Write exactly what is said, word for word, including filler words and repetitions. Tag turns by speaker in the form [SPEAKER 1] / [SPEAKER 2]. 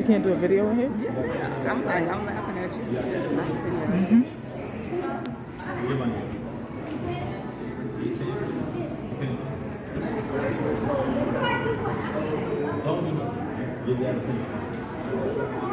[SPEAKER 1] You can't do a video in here?
[SPEAKER 2] Yeah. I'm like, I'm laughing at you. It's nice in here.
[SPEAKER 1] Mm-hmm.
[SPEAKER 3] Give